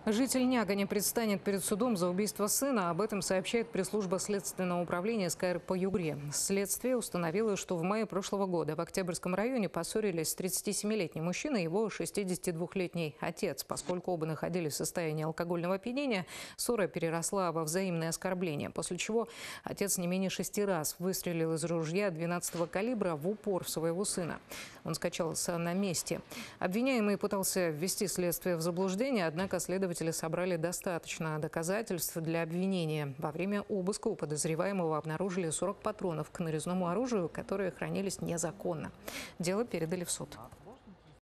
Житель Нягани предстанет перед судом за убийство сына. Об этом сообщает пресс-служба Следственного управления СКР по Югре. Следствие установило, что в мае прошлого года в Октябрьском районе поссорились 37-летний мужчина и его 62-летний отец. Поскольку оба находились в состоянии алкогольного опьянения, ссора переросла во взаимное оскорбление, после чего отец не менее 6 раз выстрелил из ружья 12-го калибра в упор в своего сына. Он скончался на месте. Обвиняемый пытался ввести следствие в заблуждение, однако следователи собрали достаточно доказательств для обвинения. Во время обыска у подозреваемого обнаружили 40 патронов к нарезному оружию, которые хранились незаконно. Дело передали в суд.